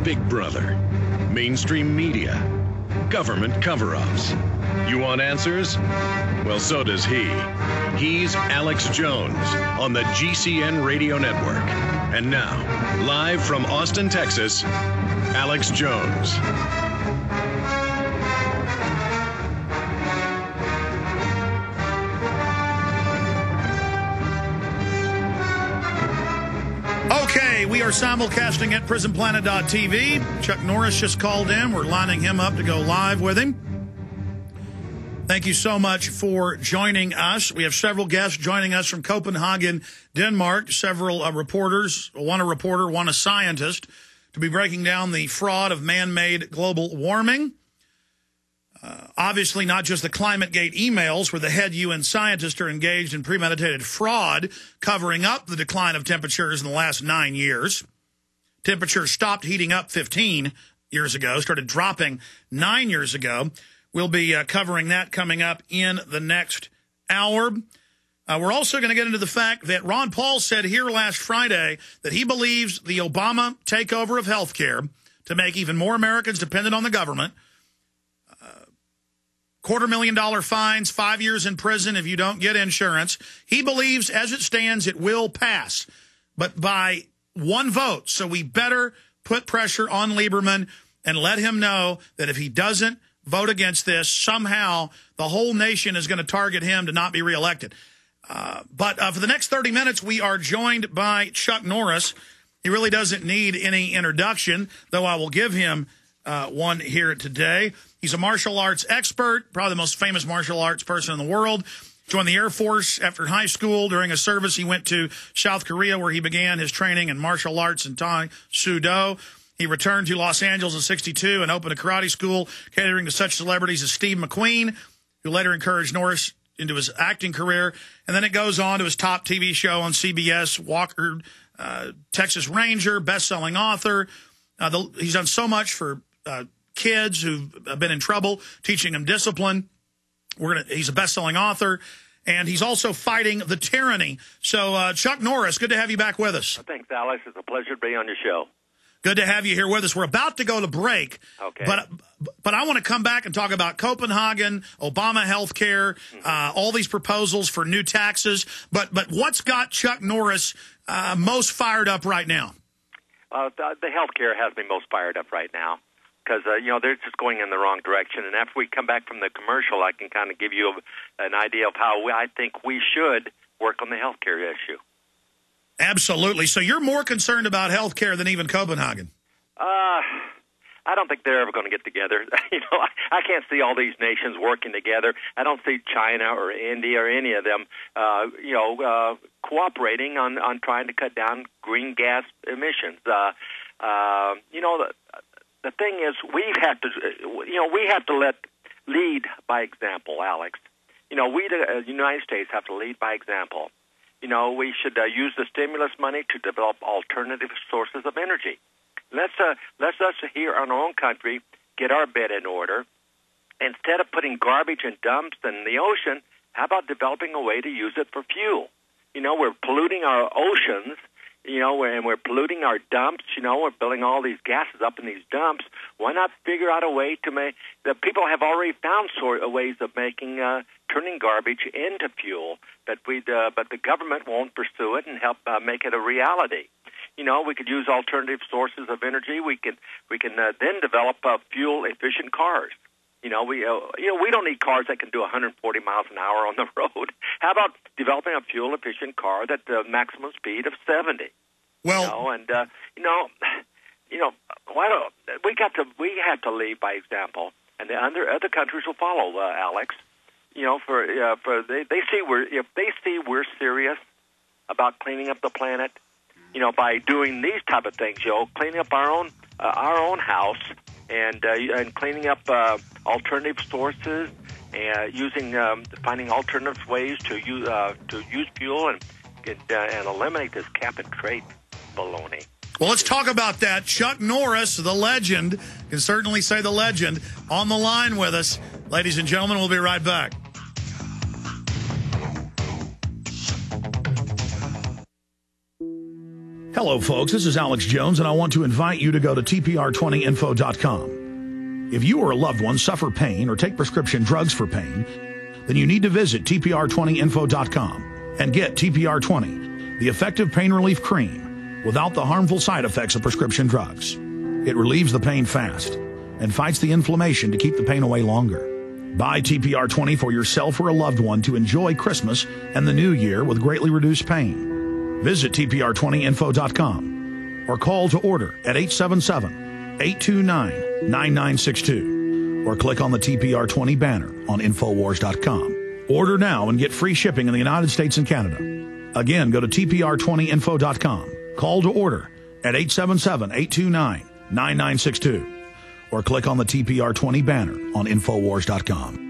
Big Brother, mainstream media, government cover-ups. You want answers? Well, so does he. He's Alex Jones on the GCN Radio Network. And now, live from Austin, Texas, Alex Jones. Okay, we are simulcasting at prisonplanet.tv. Chuck Norris just called in. We're lining him up to go live with him. Thank you so much for joining us. We have several guests joining us from Copenhagen, Denmark, several reporters, one a reporter, one a scientist, to be breaking down the fraud of man-made global warming. Obviously, not just the ClimateGate emails where the head UN scientists are engaged in premeditated fraud, covering up the decline of temperatures in the last 9 years. Temperatures stopped heating up 15 years ago, started dropping 9 years ago. We'll be covering that coming up in the next hour. We're also going to get into the fact that Ron Paul said here last Friday that he believes the Obama takeover of health care to make even more Americans dependent on the government, $250,000 fines, 5 years in prison if you don't get insurance. He believes, as it stands, it will pass, but by one vote. So we better put pressure on Lieberman and let him know that if he doesn't vote against this, somehow the whole nation is going to target him to not be reelected. But for the next 30 minutes, we are joined by Chuck Norris. He really doesn't need any introduction, though I will give him one here today. He's a martial arts expert, probably the most famous martial arts person in the world. Joined the Air Force after high school. During a service, he went to South Korea, where he began his training in martial arts and Thai Sudo. He returned to Los Angeles in '62 and opened a karate school catering to such celebrities as Steve McQueen, who later encouraged Norris into his acting career. And then it goes on to his top TV show on CBS, Walker, Texas Ranger, best-selling author. He's done so much for kids who've been in trouble, teaching them discipline. He's a best-selling author, and he's also fighting the tyranny. So, Chuck Norris, good to have you back with us. Thanks, Alex. It's a pleasure to be on your show. Good to have you here with us. We're about to go to break, okay. but I want to come back and talk about Copenhagen, Obama health care, all these proposals for new taxes. But what's got Chuck Norris most fired up right now? The health care has me most fired up right now because, they're just going in the wrong direction. And after we come back from the commercial, I can kind of give you an idea of how I think we should work on the health care issue. Absolutely. So you're more concerned about health care than even Copenhagen? I don't think they're ever going to get together. I can't see all these nations working together. I don't see China or India or any of them, cooperating on trying to cut down green gas emissions. The thing is, we have to lead by example, Alex. We, the United States, have to lead by example. We should use the stimulus money to develop alternative sources of energy. Let's us here in our own country get our bed in order. Instead of putting garbage in dumps in the ocean, how about developing a way to use it for fuel? We're polluting our oceans, and we're polluting our dumps. We're building all these gases up in these dumps. Why not figure out a way to make that people have already found ways of making turning garbage into fuel, but the government won't pursue it and help make it a reality. We could use alternative sources of energy. We can then develop fuel efficient cars. We don't need cars that can do 140 miles an hour on the road. How about developing a fuel efficient car that maximum speed of 70? Well, we have to lead by example, and the other countries will follow, Alex. If they see we're serious about cleaning up the planet, by doing these type of things, cleaning up our own house and cleaning up alternative sources and finding alternative ways to use fuel and eliminate this cap and trade baloney. Well, let's talk about that. Chuck Norris, the legend, can certainly say the legend, on the line with us. Ladies and gentlemen, we'll be right back. Hello, folks. This is Alex Jones, and I want to invite you to go to tpr20info.com. If you or a loved one suffer pain or take prescription drugs for pain, then you need to visit tpr20info.com and get TPR20, the effective pain relief cream, without the harmful side effects of prescription drugs. It relieves the pain fast and fights the inflammation to keep the pain away longer. Buy TPR20 for yourself or a loved one to enjoy Christmas and the New Year with greatly reduced pain. Visit tpr20info.com or call to order at 877-829-9962 or click on the TPR20 banner on Infowars.com. Order now and get free shipping in the United States and Canada. Again, go to tpr20info.com. Call to order at 877-829-9962 or click on the TPR20 banner on Infowars.com.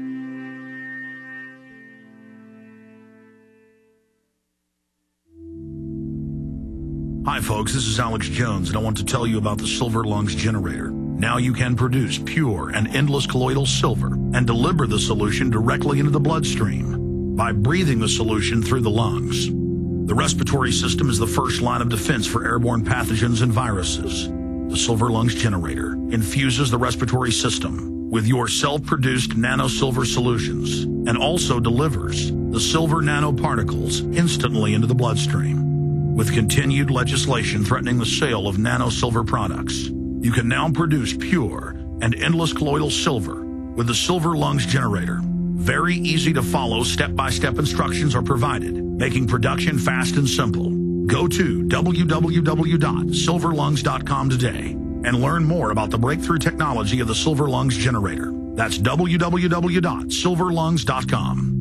Hi, folks. This is Alex Jones, and I want to tell you about the Silver Lungs generator. Now you can produce pure and endless colloidal silver and deliver the solution directly into the bloodstream by breathing the solution through the lungs. The respiratory system is the first line of defense for airborne pathogens and viruses. The Silver Lungs generator infuses the respiratory system with your self-produced nano-silver solutions and also delivers the silver nanoparticles instantly into the bloodstream. With continued legislation threatening the sale of nano-silver products, you can now produce pure and endless colloidal silver with the Silver Lungs generator. Very easy to follow step-by-step instructions are provided, making production fast and simple. Go to www.silverlungs.com today and learn more about the breakthrough technology of the Silver Lungs generator. That's www.silverlungs.com.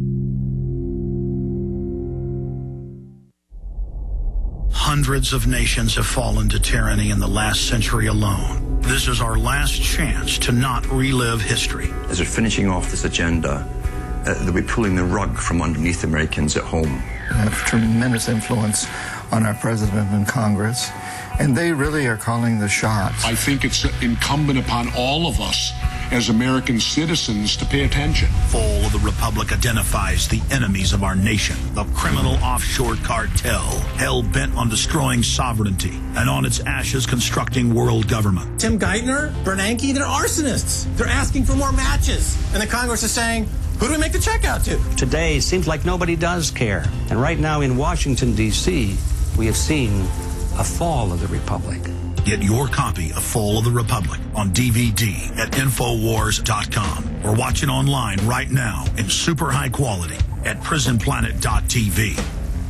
Hundreds of nations have fallen to tyranny in the last century alone. This is our last chance to not relive history. As they're finishing off this agenda, they'll be pulling the rug from underneath Americans at home. They have tremendous influence on our president and Congress, and they really are calling the shots. I think it's incumbent upon all of us as American citizens to pay attention. Fall of the Republic identifies the enemies of our nation, the criminal offshore cartel, hell-bent on destroying sovereignty, and on its ashes constructing world government. Tim Geithner, Bernanke, they're arsonists. They're asking for more matches. And the Congress is saying, who do we make the check out to? Today, seems like nobody does care. And right now in Washington, D.C., we have seen a fall of the Republic. Get your copy of Fall of the Republic on DVD at Infowars.com or watch it online right now in super high quality at prisonplanet.tv.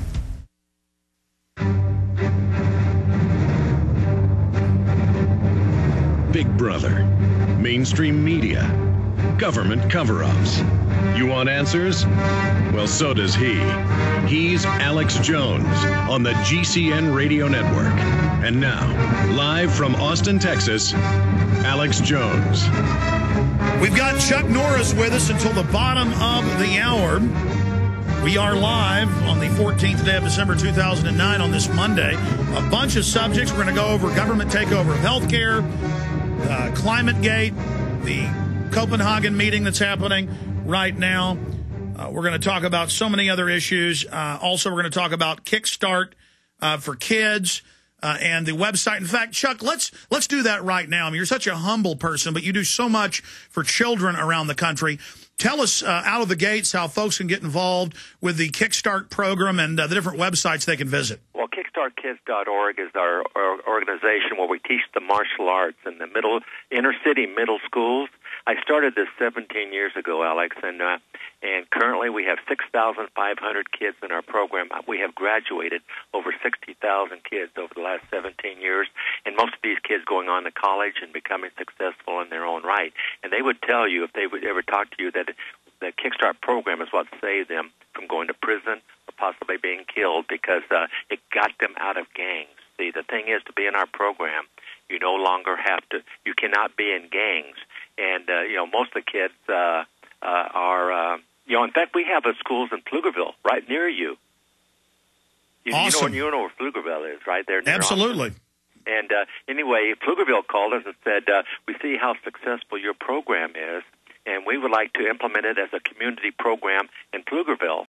Big Brother, mainstream media, government cover-ups. You want answers? Well, so does he. He's Alex Jones on the GCN Radio Network. And now, live from Austin, Texas, Alex Jones. We've got Chuck Norris with us until the bottom of the hour. We are live on the 14th day of December 2009 on this Monday. A bunch of subjects. We're going to go over government takeover of healthcare, ClimateGate, the Copenhagen meeting that's happening right now. We're going to talk about so many other issues. Also, we're going to talk about Kickstart for kids and the website. In fact, Chuck, let's do that right now. I mean, you're such a humble person, but you do so much for children around the country. Tell us out of the gates how folks can get involved with the Kickstart program and the different websites they can visit. Well, KickstartKids.org is our organization where we teach the martial arts in the inner city middle schools. I started this 17 years ago, Alex, and currently we have 6,500 kids in our program. We have graduated over 60,000 kids over the last 17 years, and most of these kids going on to college and becoming successful in their own right. And they would tell you, if they would ever talk to you, that the Kickstart program is what saved them from going to prison or possibly being killed because it got them out of gangs. See, the thing is, to be in our program, you no longer have to, you cannot be in gangs. And, most of the kids are, in fact, we have schools in Pflugerville right near you. Awesome. You know where Pflugerville is, right there near Absolutely. Austin. And anyway, Pflugerville called us and said, we see how successful your program is, and we would like to implement it as a community program in Pflugerville.